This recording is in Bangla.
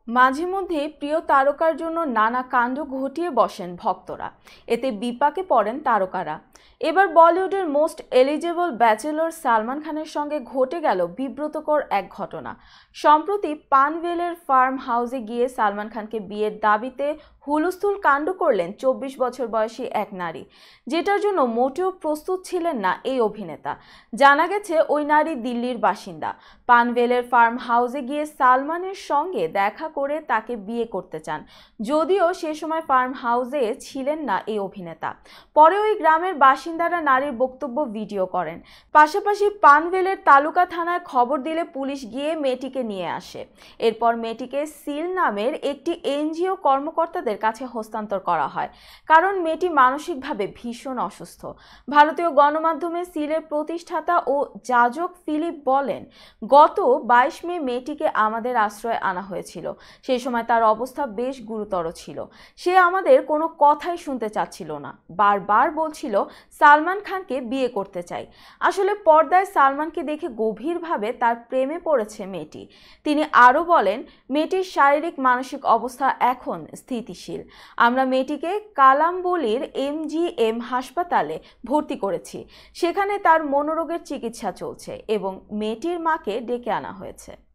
মাঝে মধ্যে প্রিয় তারকার জন্য নানা কাণ্ড ঘটিয়ে বসেন ভক্তরা। এতে বিপাকে পড়েন তারকারা। এবার বলিউডের মোস্ট এলিজেবল ব্যাচেলর সালমান খানের সঙ্গে ঘটে গেল বিব্রতকর এক ঘটনা। সম্প্রতি পানভেলের ফার্ম হাউসে গিয়ে সালমান খানকে বিয়ের দাবিতে হুলস্থুল কাণ্ড করলেন 24 বছর বয়সী এক নারী, যেটার জন্য মোটেও প্রস্তুত ছিলেন না এই অভিনেতা। জানা গেছে ওই নারী দিল্লির বাসিন্দা। পানভেলের ফার্ম হাউসে গিয়ে সালমানের সঙ্গে দেখা করে তাকে বিয়ে করতে চান, যদিও সে সময় ফার্ম হাউসে ছিলেন না এই অভিনেতা। পরে ওই গ্রামের বাসিন্দারা নারীর বক্তব্য ভিডিও করেন। পাশাপাশি পানভেলের তালুকা থানায় খবর দিলে পুলিশ গিয়ে মেয়েটিকে নিয়ে আসে। এরপর মেয়েটিকে সিল নামের একটি এনজিও কর্মকর্তাদের কাছে হস্তান্তর করা হয়, কারণ মেয়েটি মানসিকভাবে ভীষণ অসুস্থ। ভারতীয় গণমাধ্যমে সিলের প্রতিষ্ঠাতা ও যাজক ফিলিপ বলেন, গত 22 মে মেয়েটিকে আমাদের আশ্রয়ে আনা হয়েছিল। সেই সময় তার অবস্থা বেশ গুরুতর ছিল। সে আমাদের কোনো কথাই শুনতে চাচ্ছিল না, বারবার বলছিল সালমান খানকে বিয়ে করতে চাই। আসলে পর্দায় সালমানকে দেখে গভীরভাবে তার প্রেমে পড়েছে মেয়েটি। তিনি আরও বলেন, মেয়েটির শারীরিক মানসিক অবস্থা এখন স্থিতিশীল। আমরা মেয়েটিকে কালামবলির MGM হাসপাতালে ভর্তি করেছি। সেখানে তার মনোরোগের চিকিৎসা চলছে এবং মেয়েটির মাকে ডেকে আনা হয়েছে।